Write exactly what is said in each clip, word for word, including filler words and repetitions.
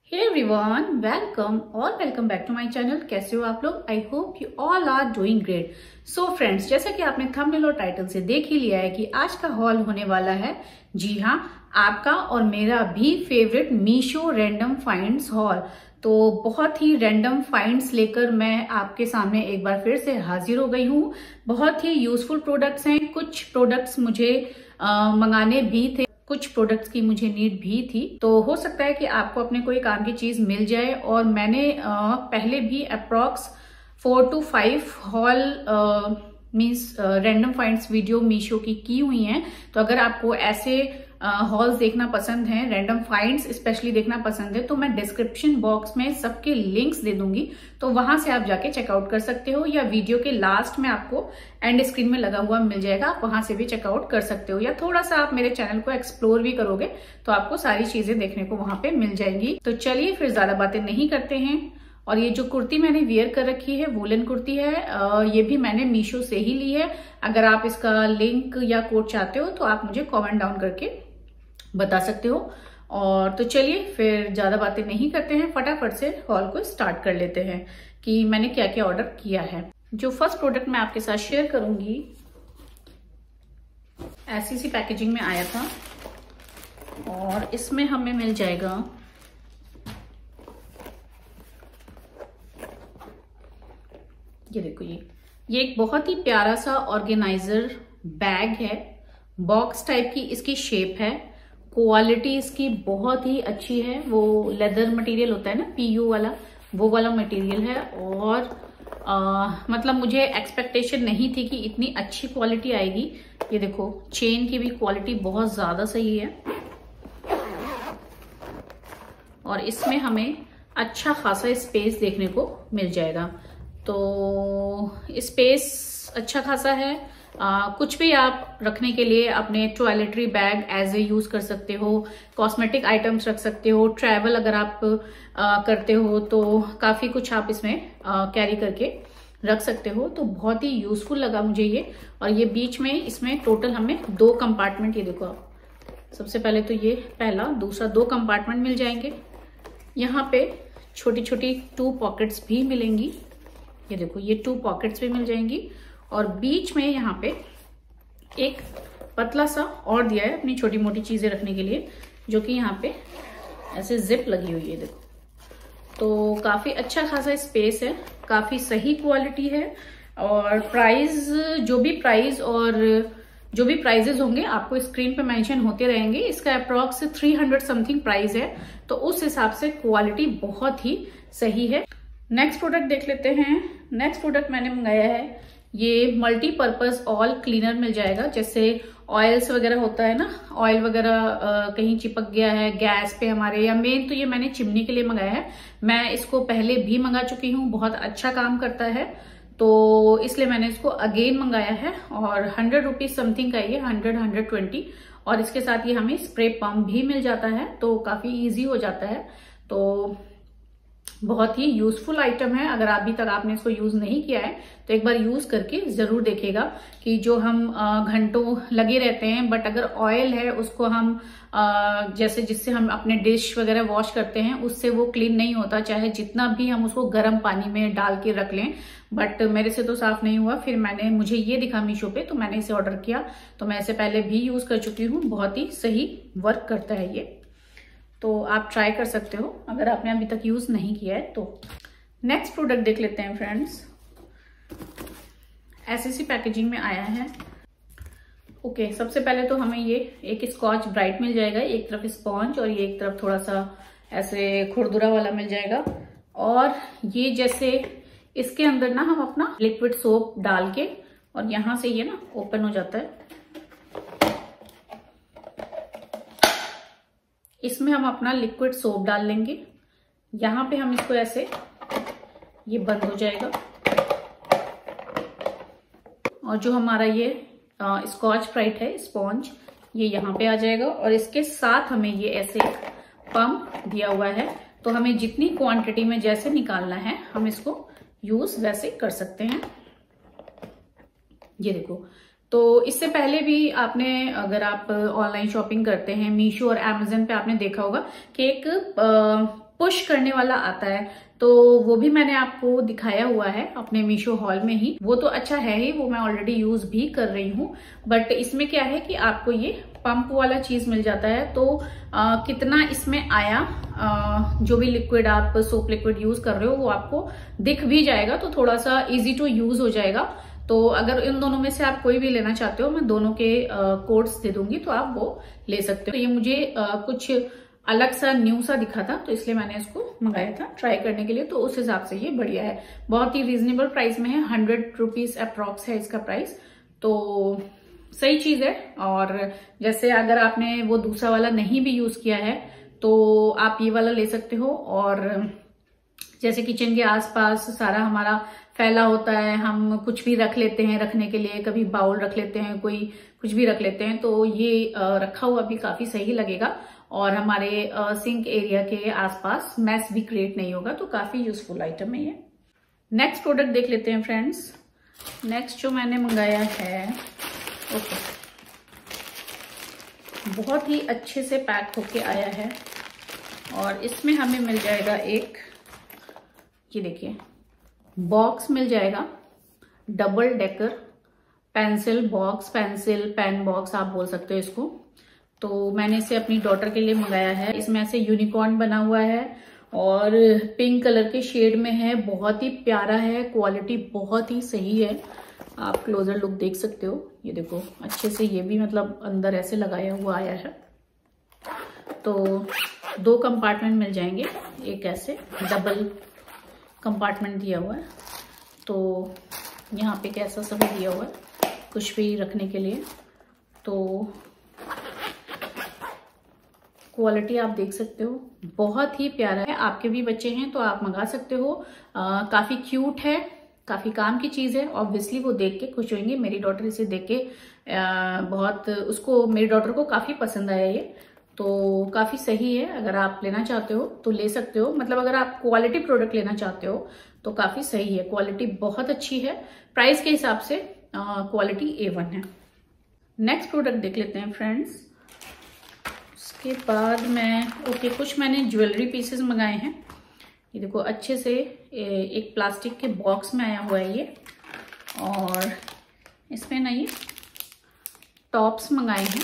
हे everyone, welcome और welcome back to my channel. कैसे हो आप लोग? I hope you all are doing great. So friends, जैसा कि आपने थंबनेल और टाइटल से देख ही लिया है कि आज का हॉल होने वाला है, जी हाँ, आपका और मेरा भी favourite Meesho random finds haul. तो बहुत ही रैंडम फाइंड्स लेकर मैं आपके सामने एक बार फिर से हाजिर हो गई हूँ। बहुत ही यूजफुल प्रोडक्ट्स हैं। कुछ प्रोडक्ट्स मुझे आ, मंगाने भी थे, कुछ प्रोडक्ट्स की मुझे नीड भी थी। तो हो सकता है कि आपको अपने कोई काम की चीज मिल जाए। और मैंने आ, पहले भी approx four to five haul means random finds video Meesho की की हुई हैं। तो अगर आपको ऐसे हॉल्स uh, देखना पसंद है, रैंडम फाइंड्स स्पेशली देखना पसंद है, तो मैं डिस्क्रिप्शन बॉक्स में सबके लिंक्स दे दूंगी। तो वहां से आप जाके चेकआउट कर सकते हो, या वीडियो के लास्ट में आपको एंड स्क्रीन में लगा हुआ मिल जाएगा, आप वहां से भी चेकआउट कर सकते हो। या थोड़ा सा आप मेरे चैनल को एक्सप्लोर भी करोगे तो आपको सारी चीजें देखने को वहां पे मिल जाएंगी। तो चलिए फिर ज्यादा बातें नहीं करते हैं। और ये जो कुर्ती मैंने वियर कर रखी है, वूलन कुर्ती है, ये भी मैंने मीशो से ही ली है। अगर आप इसका लिंक या कोड चाहते हो तो आप मुझे कमेंट डाउन करके बता सकते हो। और तो चलिए फिर ज्यादा बातें नहीं करते हैं, फटाफट से हॉल को स्टार्ट कर लेते हैं कि मैंने क्या क्या ऑर्डर किया है। जो फर्स्ट प्रोडक्ट मैं आपके साथ शेयर करूंगी, ऐसी सी पैकेजिंग में आया था और इसमें हमें मिल जाएगा ये देखो, ये ये एक बहुत ही प्यारा सा ऑर्गेनाइजर बैग है। बॉक्स टाइप की इसकी शेप है। क्वालिटी इसकी बहुत ही अच्छी है। वो लेदर मटेरियल होता है ना, पीयू वाला, वो वाला मटेरियल है। और आ, मतलब मुझे एक्सपेक्टेशन नहीं थी कि इतनी अच्छी क्वालिटी आएगी। ये देखो, चेन की भी क्वालिटी बहुत ज्यादा सही है और इसमें हमें अच्छा खासा स्पेस देखने को मिल जाएगा। तो स्पेस अच्छा खासा है। आ, कुछ भी आप रखने के लिए अपने toiletry bag as a use कर सकते हो, कॉस्मेटिक आइटम्स रख सकते हो, ट्रैवल अगर आप आ, करते हो तो काफी कुछ आप इसमें कैरी करके रख सकते हो। तो बहुत ही यूजफुल लगा मुझे ये। और ये बीच में इसमें टोटल हमें दो कंपार्टमेंट, ये देखो आप, सबसे पहले तो ये पहला, दूसरा दो कंपार्टमेंट मिल जाएंगे। यहाँ पे छोटी छोटी टू पॉकेट्स भी मिलेंगी। ये देखो, ये टू पॉकेट्स भी मिल जाएंगी। और बीच में यहाँ पे एक पतला सा और दिया है अपनी छोटी मोटी चीजें रखने के लिए, जो कि यहाँ पे ऐसे जिप लगी हुई है। देखो, तो काफी अच्छा खासा स्पेस है, काफी सही क्वालिटी है। और प्राइस, जो भी प्राइस और जो भी प्राइजेस होंगे आपको स्क्रीन पे मेंशन होते रहेंगे। इसका approx three hundred something price है, तो उस हिसाब से क्वालिटी बहुत ही सही है। नेक्स्ट प्रोडक्ट देख लेते हैं। नेक्स्ट प्रोडक्ट मैंने मंगाया है, ये मल्टीपर्पज ऑयल क्लीनर मिल जाएगा। जैसे ऑयल्स वगैरह होता है ना, ऑयल वगैरह कहीं चिपक गया है गैस पे हमारे, या मेन तो ये मैंने चिमनी के लिए मंगाया है। मैं इसको पहले भी मंगा चुकी हूँ, बहुत अच्छा काम करता है, तो इसलिए मैंने इसको अगेन मंगाया है। और हंड्रेड रुपीज समथिंग का ये, हंड्रेड हंड्रेड ट्वेंटी। और इसके साथ ये हमें स्प्रे पंप भी मिल जाता है, तो काफी ईजी हो जाता है। तो बहुत ही यूजफुल आइटम है। अगर अभी तक आपने इसको यूज नहीं किया है तो एक बार यूज करके जरूर देखेगा कि जो हम घंटों लगे रहते हैं, बट अगर ऑयल है उसको हम जैसे जिससे हम अपने डिश वगैरह वॉश करते हैं, उससे वो क्लीन नहीं होता, चाहे जितना भी हम उसको गर्म पानी में डाल के रख लें। बट मेरे से तो साफ नहीं हुआ। फिर मैंने, मुझे ये दिखा मीशो पे, तो मैंने इसे ऑर्डर किया। तो मैं इसे पहले भी यूज कर चुकी हूँ, बहुत ही सही वर्क करता है ये। तो आप ट्राई कर सकते हो अगर आपने अभी तक यूज नहीं किया है तो। नेक्स्ट प्रोडक्ट देख लेते हैं फ्रेंड्स। ऐसी सी पैकेजिंग में आया है। ओके, सबसे पहले तो हमें ये एक स्कॉच ब्राइट मिल जाएगा, एक तरफ स्पॉन्ज और ये एक तरफ थोड़ा सा ऐसे खुरदुरा वाला मिल जाएगा। और ये जैसे इसके अंदर ना हम अपना लिक्विड सोप डाल के, और यहां से ये ना ओपन हो जाता है, इसमें हम अपना लिक्विड सोप डाल लेंगे। यहाँ पे हम इसको ऐसे, ये बंद हो जाएगा। और जो हमारा ये स्कॉच ब्राइट है, स्पॉन्ज, ये यहाँ पे आ जाएगा। और इसके साथ हमें ये ऐसे पंप दिया हुआ है, तो हमें जितनी क्वांटिटी में जैसे निकालना है हम इसको यूज वैसे कर सकते हैं। ये देखो, तो इससे पहले भी आपने, अगर आप ऑनलाइन शॉपिंग करते हैं मीशो और अमेज़न पे, आपने देखा होगा कि एक पुश करने वाला आता है, तो वो भी मैंने आपको दिखाया हुआ है अपने मीशो हॉल में ही। वो तो अच्छा है ही, वो मैं ऑलरेडी यूज भी कर रही हूँ। बट इसमें क्या है कि आपको ये पंप वाला चीज मिल जाता है। तो आ, कितना इसमें आया, आ, जो भी लिक्विड आप सोप लिक्विड यूज कर रहे हो वो आपको दिख भी जाएगा, तो थोड़ा सा इजी टू यूज हो जाएगा। तो अगर इन दोनों में से आप कोई भी लेना चाहते हो, मैं दोनों के कोड्स दे दूंगी, तो आप वो ले सकते हो। तो ये मुझे आ, कुछ अलग सा न्यू सा दिखा था, तो इसलिए मैंने इसको मंगाया था ट्राई करने के लिए। तो उस हिसाब से ये बढ़िया है, बहुत ही रीजनेबल प्राइस में है, हंड्रेड रुपीज अप्रॉक्स है इसका प्राइस, तो सही चीज है। और जैसे अगर आपने वो दूसरा वाला नहीं भी यूज किया है तो आप ये वाला ले सकते हो। और जैसे किचन के आसपास सारा हमारा फैला होता है, हम कुछ भी रख लेते हैं रखने के लिए, कभी बाउल रख लेते हैं, कोई कुछ भी रख लेते हैं, तो ये रखा हुआ भी काफी सही लगेगा और हमारे सिंक एरिया के आसपास मैस भी क्रिएट नहीं होगा, तो काफी यूजफुल आइटम है ये। नेक्स्ट प्रोडक्ट देख लेते हैं फ्रेंड्स। नेक्स्ट जो मैंने मंगाया है, ओके, बहुत ही अच्छे से पैक होके आया है और इसमें हमें मिल जाएगा एक, ये देखिए, बॉक्स मिल जाएगा, double decker pencil box, pencil pen box आप बोल सकते हो इसको। तो मैंने इसे अपनी डॉटर के लिए मंगाया है। इसमें ऐसे यूनिकॉर्न बना हुआ है और पिंक कलर के शेड में है, बहुत ही प्यारा है, क्वालिटी बहुत ही सही है। आप क्लोजर लुक देख सकते हो, ये देखो अच्छे से, ये भी मतलब अंदर ऐसे लगाया हुआ आया है। तो दो कंपार्टमेंट मिल जाएंगे, एक ऐसे डबल कंपार्टमेंट दिया हुआ है, तो यहाँ पे कैसा सब दिया हुआ है कुछ भी रखने के लिए। तो क्वालिटी आप देख सकते हो, बहुत ही प्यारा है। आपके भी बच्चे हैं तो आप मंगा सकते हो, आ, काफी क्यूट है, काफी काम की चीज है। ऑब्वियसली वो देख के खुश होंगे। मेरी डॉटर इसे देख के आ, बहुत, उसको, मेरी डॉटर को काफी पसंद आया ये, तो काफी सही है। अगर आप लेना चाहते हो तो ले सकते हो, मतलब अगर आप क्वालिटी प्रोडक्ट लेना चाहते हो तो काफी सही है, क्वालिटी बहुत अच्छी है, प्राइस के हिसाब से क्वालिटी ए वन है। नेक्स्ट प्रोडक्ट देख लेते हैं फ्रेंड्स। उसके बाद मैं, ओके, कुछ मैंने ज्वेलरी पीसेस मंगाए हैं। ये देखो अच्छे से एक प्लास्टिक के बॉक्स में आया हुआ है ये, और इसमें ना ये टॉप्स मंगाए हैं,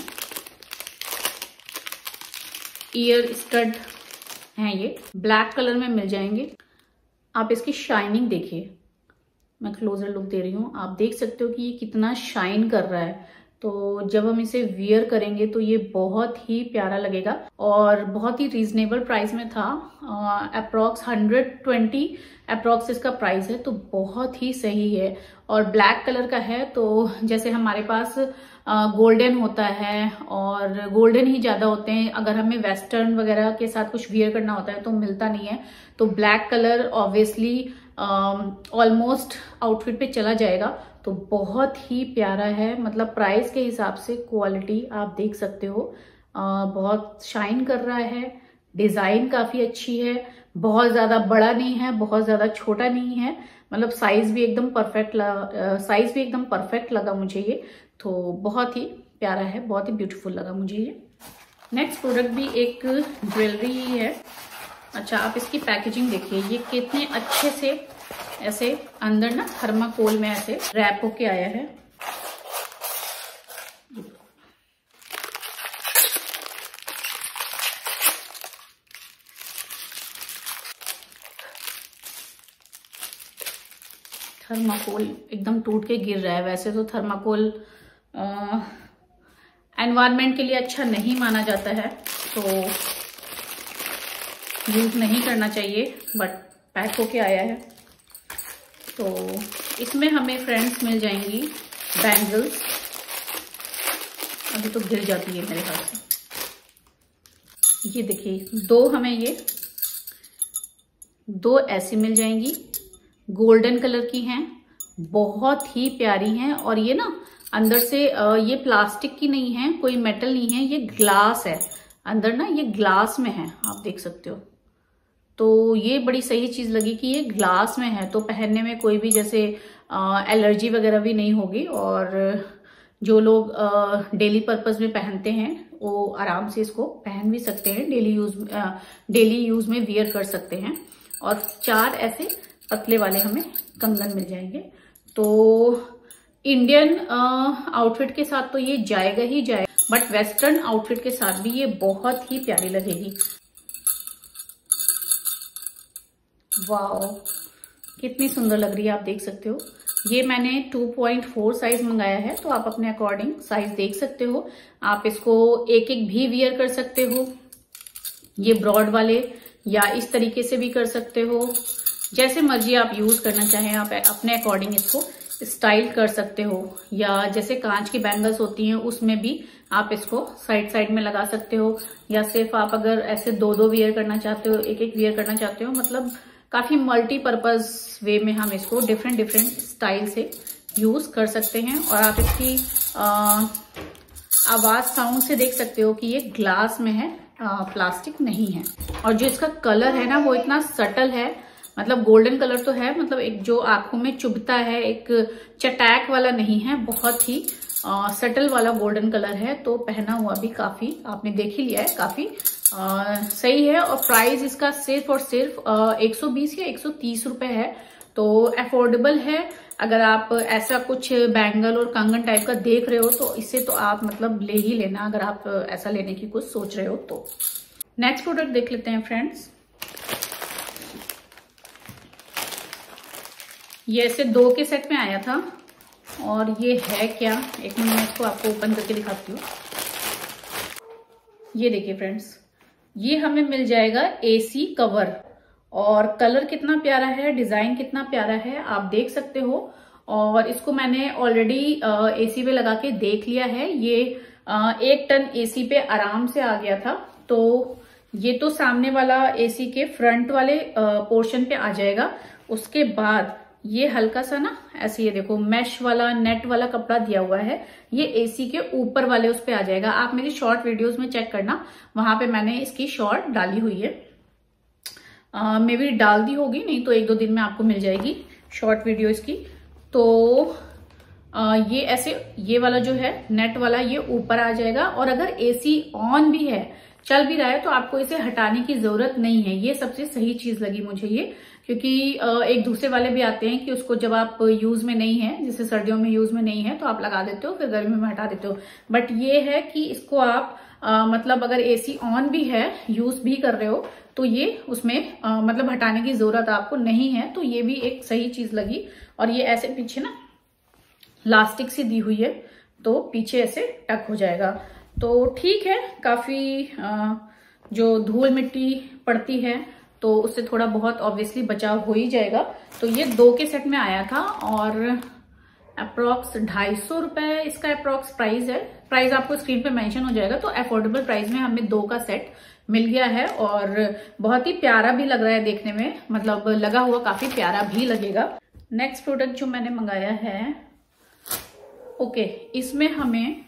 ईयर स्टड हैं, ये ब्लैक कलर में मिल जाएंगे। आप इसकी शाइनिंग देखिए, मैं क्लोजर लुक दे रही हूँ, आप देख सकते हो कि ये कितना शाइन कर रहा है। तो जब हम इसे वियर करेंगे तो ये बहुत ही प्यारा लगेगा और बहुत ही रीजनेबल प्राइस में था, अप्रॉक्स हंड्रेड ट्वेंटी अप्रॉक्स इसका प्राइस है, तो बहुत ही सही है। और ब्लैक कलर का है, तो जैसे हमारे पास गोल्डन होता है और गोल्डन ही ज्यादा होते हैं, अगर हमें वेस्टर्न वगैरह के साथ कुछ वियर करना होता है तो मिलता नहीं है, तो black colour obviously almost outfit पे चला जाएगा। तो बहुत ही प्यारा है, मतलब प्राइस के हिसाब से क्वालिटी आप देख सकते हो, आ, बहुत शाइन कर रहा है, डिजाइन काफी अच्छी है, बहुत ज्यादा बड़ा नहीं है, बहुत ज्यादा छोटा नहीं है, मतलब साइज भी एकदम परफेक्ट साइज भी एकदम परफेक्ट लगा मुझे ये, तो बहुत ही प्यारा है, बहुत ही ब्यूटीफुल लगा मुझे ये। नेक्स्ट प्रोडक्ट भी एक ज्वेलरी ही है। अच्छा, आप इसकी पैकेजिंग देखिए, ये कितने अच्छे से ऐसे अंदर ना थर्माकोल में ऐसे रैप होके आया है। थर्माकोल एकदम टूट के गिर रहा है। वैसे तो थर्माकोल एनवायरनमेंट के लिए अच्छा नहीं माना जाता है, तो यूज नहीं करना चाहिए, बट पैक होके आया है। तो इसमें हमें फ्रेंड्स मिल जाएंगी बैंगल्स, अभी तो गिर जाती है मेरे हाथ से। ये देखिए, दो हमें ये दो ऐसी मिल जाएंगी, गोल्डन कलर की हैं, बहुत ही प्यारी हैं। और ये ना अंदर से ये प्लास्टिक की नहीं है, कोई मेटल नहीं है, ये ग्लास है, अंदर ना ये ग्लास में है, आप देख सकते हो। तो ये बड़ी सही चीज लगी कि ये ग्लास में है, तो पहनने में कोई भी जैसे एलर्जी वगैरह भी नहीं होगी। और जो लोग डेली पर्पस में पहनते हैं वो आराम से इसको पहन भी सकते हैं, डेली यूज डेली यूज में वियर कर सकते हैं। और चार ऐसे पतले वाले हमें कंगन मिल जाएंगे। तो इंडियन आउटफिट के साथ तो ये जाएगा ही जाएगा, बट वेस्टर्न आउटफिट के साथ भी ये बहुत ही प्यारी लगेगी। वाओ, कितनी सुंदर लग रही है, आप देख सकते हो। ये मैंने टू पॉइंट फोर साइज मंगाया है, तो आप अपने अकॉर्डिंग साइज देख सकते हो। आप इसको एक एक भी वियर कर सकते हो, ये ब्रॉड वाले, या इस तरीके से भी कर सकते हो, जैसे मर्जी आप यूज करना चाहें। आप अपने अकॉर्डिंग इसको स्टाइल कर सकते हो, या जैसे कांच की बैंगल्स होती हैं उसमें भी आप इसको साइड साइड में लगा सकते हो, या सिर्फ आप अगर ऐसे दो दो वियर करना चाहते हो, एक एक वियर करना चाहते हो, मतलब काफी मल्टीपर्पज वे में हम इसको डिफरेंट डिफरेंट स्टाइल से यूज कर सकते हैं। और आप इसकी आ, आवाज साउंड से देख सकते हो कि ये ग्लास में है, आ, प्लास्टिक नहीं है। और जो इसका कलर है ना वो इतना सटल है, मतलब गोल्डन कलर तो है, मतलब एक जो आंखों में चुभता है, एक चटैक वाला नहीं है, बहुत ही आ, सटल वाला गोल्डन कलर है। तो पहना हुआ भी काफी आपने देख ही लिया है, काफी आ, सही है। और प्राइस इसका सिर्फ और सिर्फ आ, एक सौ बीस या एक सौ तीस रुपए है, तो अफोर्डेबल है। अगर आप ऐसा कुछ बैंगल और कंगन टाइप का देख रहे हो तो इससे तो आप मतलब ले ही लेना, अगर आप ऐसा लेने की कुछ सोच रहे हो तो। नेक्स्ट प्रोडक्ट देख लेते हैं फ्रेंड्स। ये ऐसे दो के सेट में आया था, और ये है क्या, एक मिनट मैं इसको आपको ओपन करके दिखाती हूँ। ये देखिए फ्रेंड्स, ये हमें मिल जाएगा एसी कवर, और कलर कितना प्यारा है, डिजाइन कितना प्यारा है, आप देख सकते हो। और इसको मैंने ऑलरेडी एसी पे लगा के देख लिया है। ये आ, एक टन एसी पे आराम से आ गया था। तो ये तो सामने वाला एसी के फ्रंट वाले पोर्शन पे आ जाएगा। उसके बाद ये हल्का सा ना ऐसे, ये देखो मैश वाला नेट वाला कपड़ा दिया हुआ है, ये एसी के ऊपर वाले उस पे आ जाएगा। आप मेरी शॉर्ट वीडियोस में चेक करना, वहां पे मैंने इसकी शॉर्ट डाली हुई है। मे बी डाल दी होगी, नहीं तो एक दो दिन में आपको मिल जाएगी शॉर्ट वीडियो इसकी। तो आ, ये ऐसे, ये वाला जो है नेट वाला ये ऊपर आ जाएगा। और अगर एसी ऑन भी है, चल भी रहा है, तो आपको इसे हटाने की जरूरत नहीं है। ये सबसे सही चीज लगी मुझे ये, क्योंकि एक दूसरे वाले भी आते हैं कि उसको जब आप यूज में नहीं है, जैसे सर्दियों में यूज में नहीं है, तो आप लगा देते हो, फिर गर्मी में हटा देते हो। बट ये है कि इसको आप आ, मतलब अगर एसी ऑन भी है, यूज भी कर रहे हो, तो ये उसमें आ, मतलब हटाने की जरूरत आपको नहीं है। तो ये भी एक सही चीज लगी। और ये ऐसे पीछे ना लास्टिक सी दी हुई है, तो पीछे ऐसे टक हो जाएगा। तो ठीक है, काफी आ, जो धूल मिट्टी पड़ती है तो उससे थोड़ा बहुत ऑब्वियसली बचाव हो ही जाएगा। तो ये दो के सेट में आया था, और अप्रोक्स ढाई सौ रुपए इसका अप्रोक्स प्राइस है। प्राइस आपको स्क्रीन पे मेंशन हो जाएगा। तो अफोर्डेबल प्राइस में हमें दो का सेट मिल गया है, और बहुत ही प्यारा भी लग रहा है देखने में, मतलब लगा हुआ काफी प्यारा भी लगेगा। नेक्स्ट प्रोडक्ट जो मैंने मंगाया है, ओके, इसमें हमें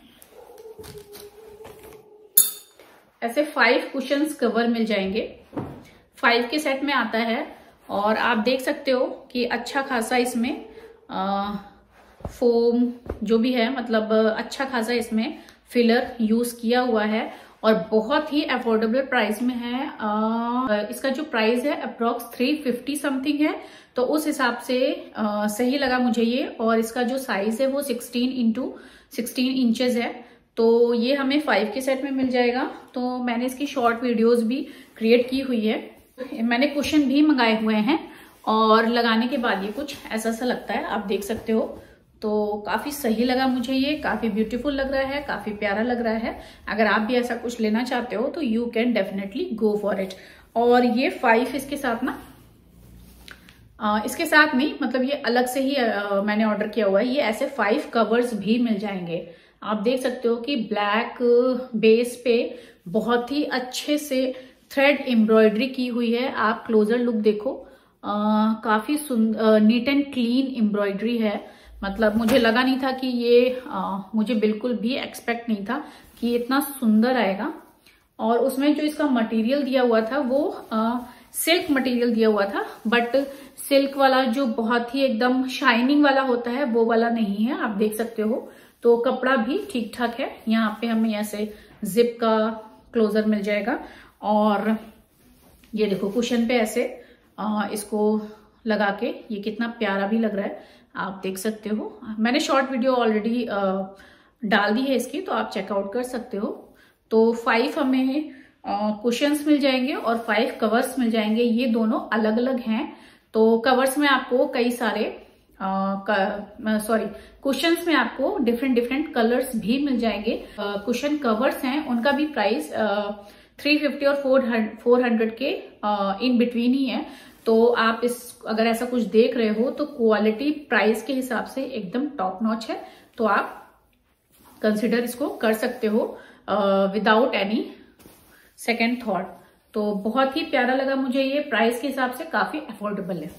ऐसे फाइव कुशंस कवर मिल जाएंगे। फाइव के सेट में आता है, और आप देख सकते हो कि अच्छा खासा इसमें आ, फोम जो भी है, मतलब अच्छा खासा इसमें फिलर यूज किया हुआ है, और बहुत ही अफोर्डेबल प्राइस में है। आ, इसका जो प्राइस है अप्रोक्स थ्री फिफ्टी समथिंग है, तो उस हिसाब से आ, सही लगा मुझे ये। और इसका जो साइज है वो सिक्सटीन इंटू सिक्सटीन इंचेस है। तो ये हमें फाइव के सेट में मिल जाएगा। तो मैंने इसकी शॉर्ट वीडियोस भी क्रिएट की हुई है। मैंने कुशन भी मंगाए हुए हैं, और लगाने के बाद ये कुछ ऐसा सा लगता है, आप देख सकते हो। तो काफी सही लगा मुझे ये, काफी ब्यूटीफुल लग रहा है, काफी प्यारा लग रहा है। अगर आप भी ऐसा कुछ लेना चाहते हो तो you can definitely go for it. और ये फाइव इसके साथ ना आ, इसके साथ नहीं, मतलब ये अलग से ही आ, मैंने ऑर्डर किया हुआ है। ये ऐसे फाइव कवर्स भी मिल जाएंगे। आप देख सकते हो कि ब्लैक बेस पे बहुत ही अच्छे से थ्रेड एम्ब्रॉयडरी की हुई है। आप क्लोजर लुक देखो, आ, काफी सुंदर नीट एंड क्लीन एम्ब्रॉयडरी है। मतलब मुझे लगा नहीं था कि ये आ, मुझे बिल्कुल भी एक्सपेक्ट नहीं था कि इतना सुंदर आएगा। और उसमें जो इसका मटेरियल दिया हुआ था वो आ, सिल्क मटेरियल दिया हुआ था, बट सिल्क वाला जो बहुत ही एकदम शाइनिंग वाला होता है वो वाला नहीं है, आप देख सकते हो। तो कपड़ा भी ठीक ठाक है। यहाँ पे हमें ऐसे जिप का क्लोजर मिल जाएगा। और ये देखो कुशन पे ऐसे आ, इसको लगा के ये कितना प्यारा भी लग रहा है, आप देख सकते हो। मैंने शॉर्ट वीडियो ऑलरेडी डाल दी है इसकी, तो आप चेकआउट कर सकते हो। तो फाइव हमें कुशंस मिल जाएंगे और फाइव कवर्स मिल जाएंगे, ये दोनों अलग अलग हैं। तो कवर्स में आपको कई सारे सॉरी कुशंस में आपको डिफरेंट डिफरेंट कलर्स भी मिल जाएंगे। कुशन कवर्स हैं उनका भी प्राइस थ्री फिफ्टी और फोर हंड्रेड के इन बिटवीन ही है। तो आप इस अगर ऐसा कुछ देख रहे हो तो क्वालिटी प्राइस के हिसाब से एकदम टॉप नॉच है, तो आप कंसिडर इसको कर सकते हो विदाउट एनी सेकेंड थॉट। तो बहुत ही प्यारा लगा मुझे ये, प्राइस के हिसाब से काफी अफोर्डेबल है।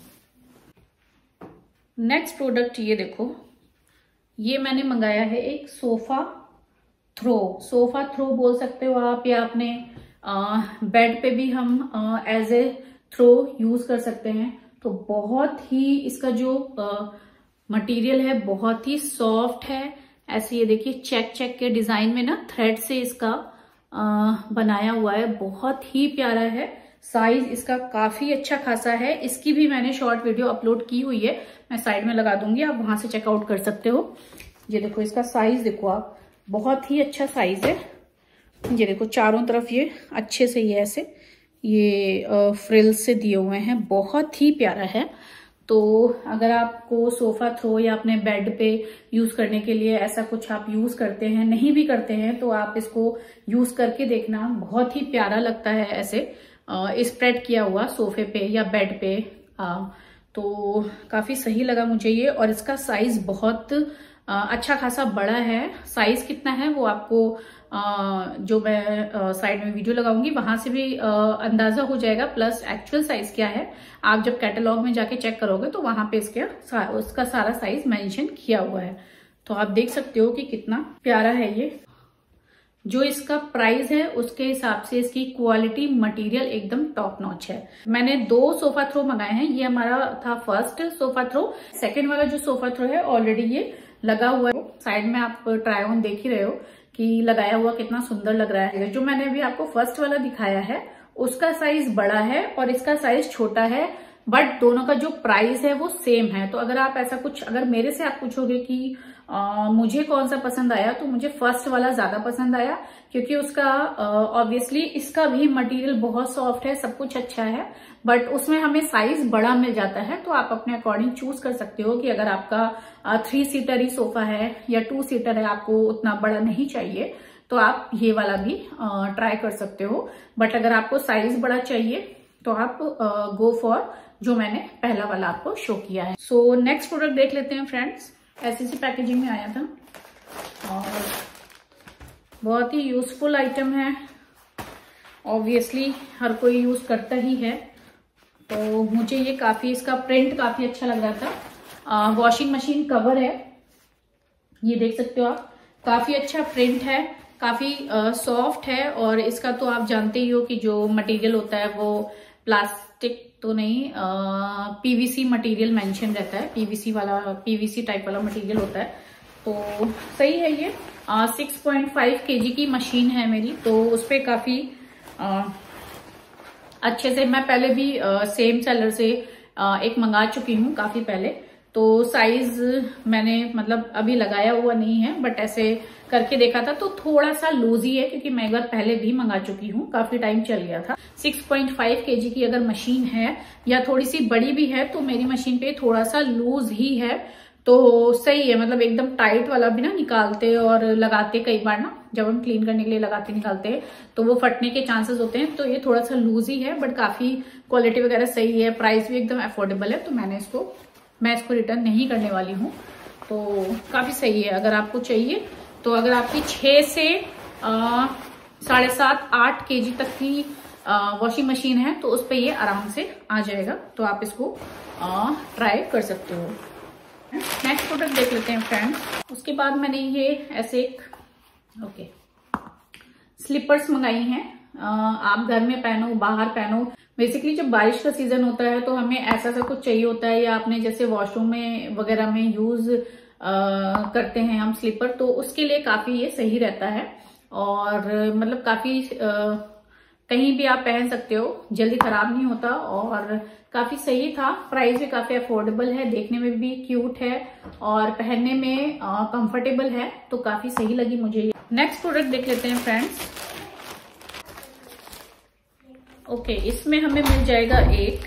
नेक्स्ट प्रोडक्ट ये देखो, ये मैंने मंगाया है एक सोफा थ्रो। सोफा थ्रो बोल सकते हो आप, या अपने बेड पे भी हम एज ए थ्रो यूज कर सकते हैं। तो बहुत ही इसका जो मटेरियल है बहुत ही सॉफ्ट है। ऐसे ये देखिए चेक चेक के डिजाइन में ना थ्रेड से इसका आ, बनाया हुआ है, बहुत ही प्यारा है। साइज इसका काफी अच्छा खासा है। इसकी भी मैंने शॉर्ट वीडियो अपलोड की हुई है, मैं साइड में लगा दूंगी, आप वहां से चेकआउट कर सकते हो। ये देखो इसका साइज देखो आप, बहुत ही अच्छा साइज है। ये देखो चारों तरफ ये अच्छे से ये ऐसे ये फ्रिल्स से दिए हुए हैं, बहुत ही प्यारा है। तो अगर आपको सोफा थ्रो या अपने बेड पे यूज करने के लिए ऐसा कुछ आप यूज करते हैं, नहीं भी करते हैं, तो आप इसको यूज करके देखना, बहुत ही प्यारा लगता है ऐसे स्प्रेड किया हुआ सोफे पे या बेड पे। आ, तो काफी सही लगा मुझे ये। और इसका साइज बहुत आ, अच्छा खासा बड़ा है। साइज कितना है वो आपको आ, जो मैं साइड में वीडियो लगाऊंगी वहां से भी आ, अंदाजा हो जाएगा, प्लस एक्चुअल साइज क्या है आप जब कैटलॉग में जाके चेक करोगे तो वहां पे इसके सा, उसका सारा साइज मेंशन किया हुआ है। तो आप देख सकते हो कि कितना प्यारा है ये। जो इसका प्राइस है उसके हिसाब से इसकी क्वालिटी मटेरियल एकदम टॉप नॉच है। मैंने दो सोफा थ्रो मंगाए हैं, ये हमारा था फर्स्ट सोफा थ्रो। सेकंड वाला जो सोफा थ्रो है ऑलरेडी ये लगा हुआ है। साइड में आप ट्राई ऑन देख ही रहे हो कि लगाया हुआ कितना सुंदर लग रहा है। जो मैंने अभी आपको फर्स्ट वाला दिखाया है उसका साइज बड़ा है और इसका साइज छोटा है, बट दोनों का जो प्राइस है वो सेम है। तो अगर आप ऐसा कुछ, अगर मेरे से आप पूछोगे कि आ, मुझे कौन सा पसंद आया, तो मुझे फर्स्ट वाला ज्यादा पसंद आया, क्योंकि उसका ऑब्वियसली इसका भी मटेरियल बहुत सॉफ्ट है, सब कुछ अच्छा है, बट उसमें हमें साइज बड़ा मिल जाता है। तो आप अपने अकॉर्डिंग चूज कर सकते हो कि अगर आपका थ्री सीटर ही सोफा है या टू सीटर है, आपको उतना बड़ा नहीं चाहिए, तो आप ये वाला भी ट्राई कर सकते हो। बट अगर आपको साइज बड़ा चाहिए तो आप गो फॉर जो मैंने पहला वाला आपको शो किया है। सो नेक्स्ट प्रोडक्ट देख लेते हैं फ्रेंड्स। ऐसी सी पैकेजिंग में आया था और बहुत ही यूजफुल आइटम है, ऑब्वियसली हर कोई यूज करता ही है। तो मुझे ये काफी, इसका प्रिंट काफी अच्छा लग रहा था। वॉशिंग मशीन कवर है, ये देख सकते हो आप, काफी अच्छा प्रिंट है, काफी सॉफ्ट है। और इसका तो आप जानते ही हो कि जो मटेरियल होता है वो प्लास्टिक तो नहीं, पीवीसी मटेरियल मेंशन रहता है, पीवीसी वाला पीवीसी टाइप वाला मटेरियल होता है। तो सही है ये। सिक्स पॉइंट फाइव केजी की मशीन है मेरी, तो उस पर काफी आ, अच्छे से, मैं पहले भी आ, सेम सेलर से आ, एक मंगा चुकी हूँ काफी पहले। तो साइज मैंने मतलब अभी लगाया हुआ नहीं है, बट ऐसे करके देखा था तो थोड़ा सा लूज ही है, क्योंकि मैं एक बार पहले भी मंगा चुकी हूँ, काफी टाइम चल गया था। सिक्स पॉइंट फाइव केजी की अगर मशीन है या थोड़ी सी बड़ी भी है, तो मेरी मशीन पे थोड़ा सा लूज ही है, तो सही है। मतलब एकदम टाइट वाला भी ना निकालते और लगाते कई बार ना, जब हम क्लीन करने के लिए लगाते निकालते हैं तो वो फटने के चांसेस होते हैं। तो ये थोड़ा सा लूज ही है, बट काफी क्वालिटी वगैरह सही है, प्राइस भी एकदम अफोर्डेबल है। तो मैंने इसको मैं इसको रिटर्न नहीं करने वाली हूँ। तो काफी सही है अगर आपको चाहिए। तो अगर आपकी छह से साढ़े सात आठ के जी तक की वॉशिंग मशीन है तो उस पर ये आराम से आ जाएगा, तो आप इसको ट्राई कर सकते हो। नेक्स्ट प्रोडक्ट देख लेते हैं फ्रेंड्स। उसके बाद मैंने ये ऐसे एक ओके स्लीपर्स मंगाई हैं। आप घर में पहनो, बाहर पहनो। बेसिकली जब बारिश का सीजन होता है तो हमें ऐसा सा कुछ चाहिए होता है, या आपने जैसे वॉशरूम में वगैरह में यूज करते हैं हम स्लीपर, तो उसके लिए काफी ये सही रहता है। और मतलब काफी कहीं भी आप पहन सकते हो, जल्दी खराब नहीं होता और काफी सही था। प्राइस भी काफी अफोर्डेबल है, देखने में भी क्यूट है और पहनने में कंफर्टेबल है, तो काफी सही लगी मुझे। नेक्स्ट प्रोडक्ट देख लेते हैं फ्रेंड्स। ओके, इसमें हमें मिल जाएगा एक,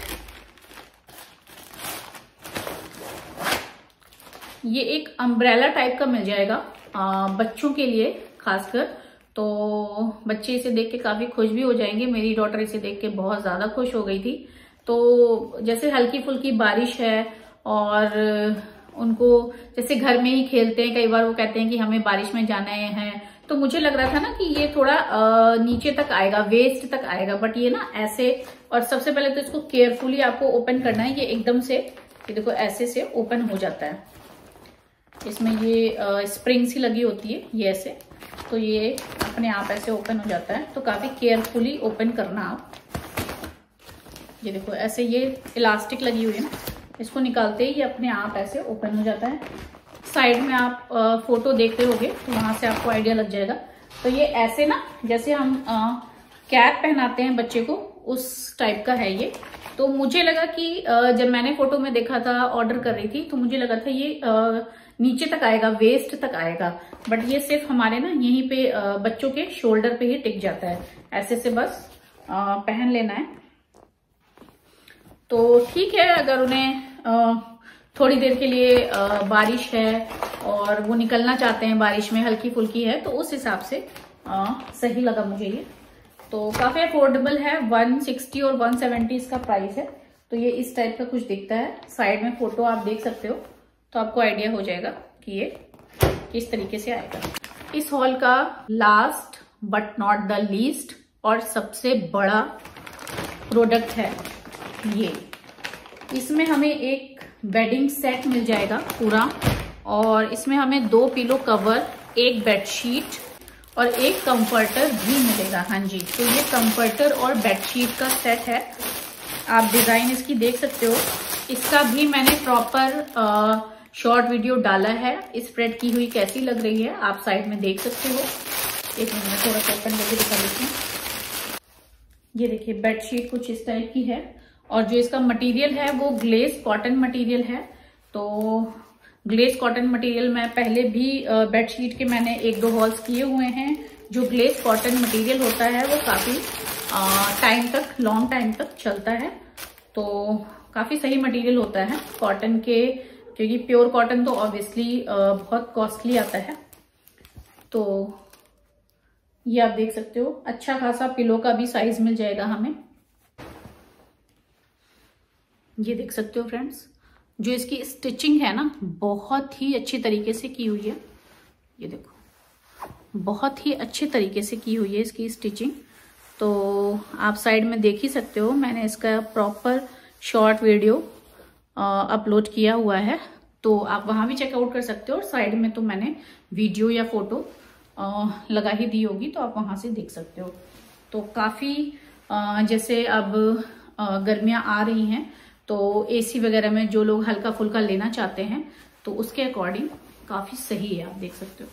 ये एक अम्ब्रेला टाइप का मिल जाएगा आ, बच्चों के लिए खासकर, तो बच्चे इसे देख के काफी खुश भी हो जाएंगे। मेरी डॉटर इसे देख के बहुत ज्यादा खुश हो गई थी। तो जैसे हल्की फुल्की बारिश है और उनको जैसे घर में ही खेलते हैं, कई बार वो कहते हैं कि हमें बारिश में जाना है, तो मुझे लग रहा था ना कि ये थोड़ा नीचे तक आएगा, वेस्ट तक आएगा, बट ये ना ऐसे, और सबसे पहले तो इसको केयरफुली आपको ओपन करना है। ये एकदम से, ये देखो ऐसे से ओपन हो जाता है। इसमें ये स्प्रिंग सी लगी होती है, ये ऐसे, तो ये अपने आप ऐसे ओपन हो जाता है। तो काफी केयरफुली ओपन करना आप। ये देखो ऐसे ये इलास्टिक लगी हुई है ना, इसको निकालते ही ये अपने आप ऐसे ओपन हो जाता है। साइड में आप आ, फोटो देखते होगे तो वहां से आपको आइडिया लग जाएगा। तो ये ऐसे ना, जैसे हम कैप पहनाते हैं बच्चे को, उस टाइप का है ये। तो मुझे लगा कि आ, जब मैंने फोटो में देखा था, ऑर्डर कर रही थी, तो मुझे लगा था ये आ, नीचे तक आएगा, वेस्ट तक आएगा, बट ये सिर्फ हमारे ना यहीं पे आ, बच्चों के शोल्डर पे ही टिक जाता है। ऐसे से बस आ, पहन लेना है। तो ठीक है, अगर उन्हें आ, थोड़ी देर के लिए आ, बारिश है और वो निकलना चाहते हैं, बारिश में हल्की फुल्की है, तो उस हिसाब से आ, सही लगा मुझे ये। तो काफी अफोर्डेबल है, वन सिक्सटी और वन सेवेंटी इसका प्राइस है। तो ये इस टाइप का कुछ दिखता है। साइड में फोटो आप देख सकते हो, तो आपको आइडिया हो जाएगा कि ये किस तरीके से आएगा। इस हॉल का last but not the least और सबसे बड़ा प्रोडक्ट है ये। इसमें हमें एक बेडिंग सेट मिल जाएगा पूरा, और इसमें हमें दो पिलो कवर, एक बेडशीट और एक कंफर्टर भी मिलेगा। हाँ जी, तो ये कंफर्टर और बेडशीट का सेट है। आप डिजाइन इसकी देख सकते हो। इसका भी मैंने प्रॉपर शॉर्ट वीडियो डाला है, स्प्रेड की हुई कैसी लग रही है आप साइड में देख सकते हो। एक मिनट में थोड़ा सा ओपन करके दिखा देती हूँ। ये देखिए बेडशीट कुछ इस टाइप की है, और जो इसका मटेरियल है वो ग्लेज कॉटन मटेरियल है। तो ग्लेज कॉटन मटेरियल मैं पहले भी बेडशीट के मैंने एक दो हॉल्स किए हुए हैं। जो ग्लेज कॉटन मटेरियल होता है वो काफी टाइम तक, लॉन्ग टाइम तक चलता है। तो काफी सही मटेरियल होता है कॉटन के, क्योंकि प्योर कॉटन तो ऑब्वियसली बहुत कॉस्टली आता है। तो ये आप देख सकते हो, अच्छा खासा पिलो का भी साइज मिल जाएगा हमें। ये देख सकते हो फ्रेंड्स, जो इसकी स्टिचिंग है ना, बहुत ही अच्छी तरीके से की हुई है। ये देखो, बहुत ही अच्छे तरीके से की हुई है इसकी स्टिचिंग। तो आप साइड में देख ही सकते हो, मैंने इसका प्रॉपर शॉर्ट वीडियो अपलोड किया हुआ है, तो आप वहां भी चेकआउट कर सकते हो। और साइड में तो मैंने वीडियो या फोटो आ, लगा ही दी होगी, तो आप वहां से देख सकते हो। तो काफी आ, जैसे अब गर्मियां आ रही हैं, तो एसी वगैरह में जो लोग हल्का फुल्का लेना चाहते हैं, तो उसके अकॉर्डिंग काफी सही है, आप देख सकते हो।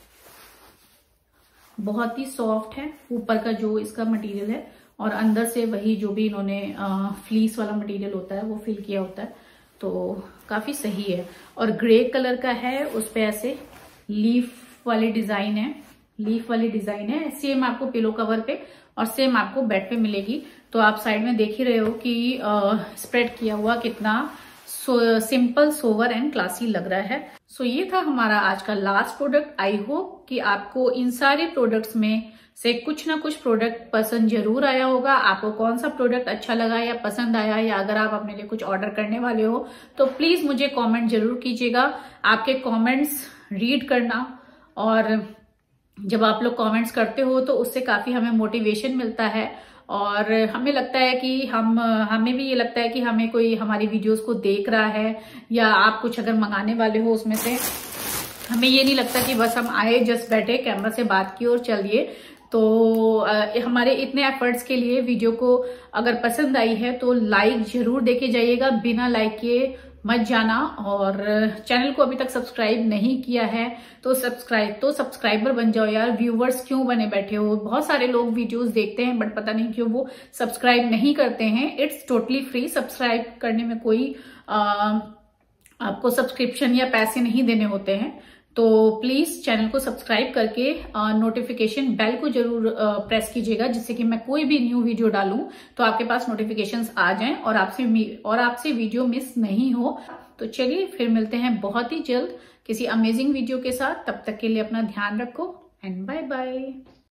बहुत ही सॉफ्ट है ऊपर का जो इसका मटेरियल है, और अंदर से वही जो भी इन्होंने फ्लीस वाला मटेरियल होता है वो फिल किया होता है। तो काफी सही है। और ग्रे कलर का है, उस पे ऐसे लीफ वाली डिजाइन है, लीफ वाली डिजाइन है। सेम आपको पिलो कवर पे और सेम आपको बेड पे मिलेगी। तो आप साइड में देख ही रहे हो कि स्प्रेड किया हुआ कितना so, simple, sober and classy लग रहा है। सो so, ये था हमारा आज का लास्ट प्रोडक्ट। आई होप कि आपको इन सारे प्रोडक्ट्स में से कुछ ना कुछ प्रोडक्ट पसंद जरूर आया होगा। आपको कौन सा प्रोडक्ट अच्छा लगा या पसंद आया, या अगर आप अपने लिए कुछ ऑर्डर करने वाले हो तो प्लीज मुझे कमेंट जरूर कीजिएगा। आपके कमेंट्स रीड करना, और जब आप लोग कमेंट्स करते हो तो उससे काफी हमें मोटिवेशन मिलता है, और हमें लगता है कि हम हमें भी ये लगता है कि हमें कोई हमारी वीडियोस को देख रहा है, या आप कुछ अगर मंगाने वाले हो उसमें से, हमें ये नहीं लगता कि बस हम आए, जस्ट बैठे, कैमरा से बात की और चलिए। तो आ, हमारे इतने एफर्ट्स के लिए वीडियो को अगर पसंद आई है तो लाइक जरूर देके जाइएगा, बिना लाइक किए मत जाना। और चैनल को अभी तक सब्सक्राइब नहीं किया है तो सब्सक्राइब तो सब्सक्राइबर बन जाओ यार। व्यूवर्स क्यों बने बैठे हो? बहुत सारे लोग वीडियोस देखते हैं बट पता नहीं क्यों वो सब्सक्राइब नहीं करते हैं। इट्स टोटली फ्री, सब्सक्राइब करने में कोई आ, आपको सब्सक्रिप्शन या पैसे नहीं देने होते हैं। तो प्लीज चैनल को सब्सक्राइब करके नोटिफिकेशन बेल को जरूर प्रेस कीजिएगा, जिससे कि मैं कोई भी न्यू वीडियो डालूं तो आपके पास नोटिफिकेशंस आ जाएं और आपसे और आपसे वीडियो मिस नहीं हो। तो चलिए फिर मिलते हैं बहुत ही जल्द किसी अमेजिंग वीडियो के साथ। तब तक के लिए अपना ध्यान रखो एंड बाय बाय।